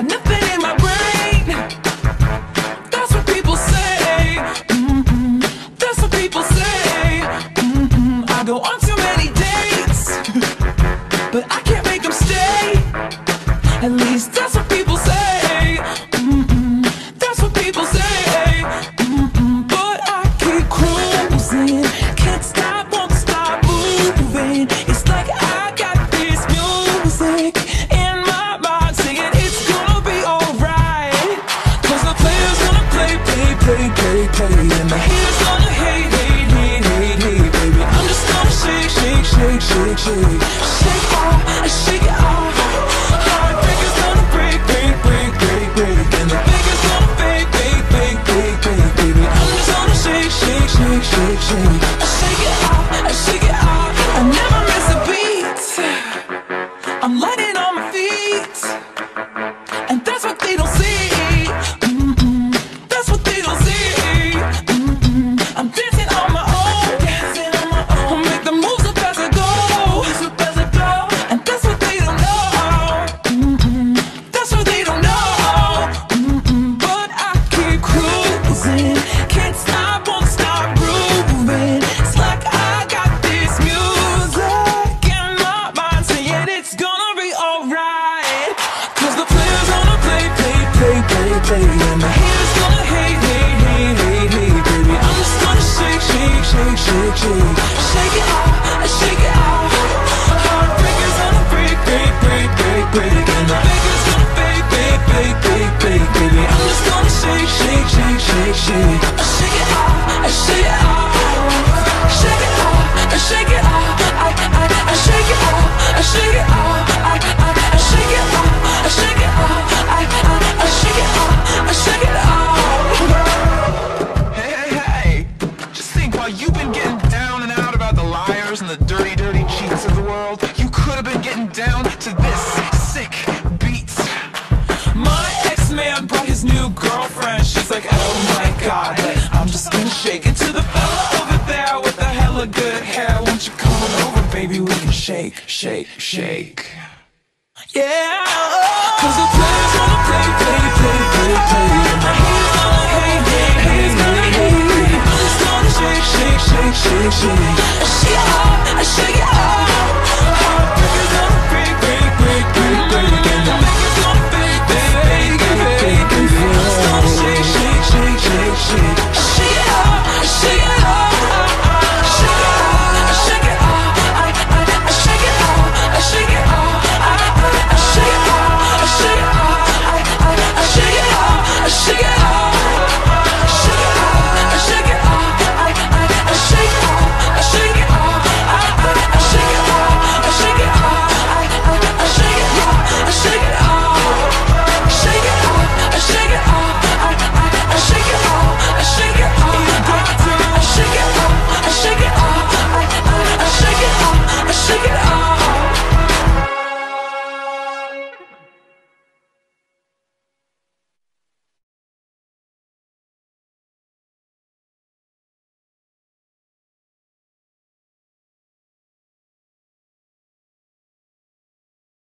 got nothing in my brain. That's what people say. That's what people say. I go on too many dates, but I can't make them stay. At least that's what people say. That's what people say. But I keep cruising, can't stop, won't stop moving. It's like I got this music in my mind singing it's gonna be alright. Cause the player's gonna play, play, play, play, play, and the haters gonna hate, hate, hate, hate, hate, baby. I'm just gonna shake, shake, shake, shake, shake. Shake off, shake it off. Heartbreaker's gonna break, break, break, break, break, and the baker's gonna fake, fake, fake, fake, fake, baby. I'm just gonna shake, shake, shake, shake, shake. I shake it off, I shake it off. I never miss a beat. I'm lighting on my feet, and that's what they don't see. That's what they don't see. I'm dancing on my own, dancing on my own. I'll make the moves up as I go, and that's what they don't know. That's what they don't know. But I keep cruising, can't stop, won't stop grooving. It's like I got this music in my mind saying it's gonna be alright. Cause the player's gonna play, play, play, play, play, and the haters gonna hate, hate, hate, hate, hate, baby. I'm just gonna shake, shake, shake, shake, shake. Shake it off, I shake it off. Heartbreaker's gonna break, break, break, break, break, and the baker's gonna fake, fake, fake, fake, fake, baby. I'm just gonna shake, shake, shake, shake, shake. I shake it off, I shake it off. Shake it off, I shake it off. I shake it off, I shake it off. I shake it off, I shake it off. I shake it off, I shake it off. Hey, hey, hey! Just think, while you've been getting down and out about the liars and the dirty, dirty cheats of the world, you could have been getting down to this sick beat. My ex-man brought his new girlfriend. She's like, oh my god, but I'm just gonna shake it to the fella over there with the hella good hair. Won't you come on over, baby? We can shake, shake, shake. Yeah, cause the player's gonna play, play, play, play, play, and the haters gonna hate, hate, hate, hate, hate. I'm just gonna shake, shake, shake, shake, shake. I shake it off, I shake it off.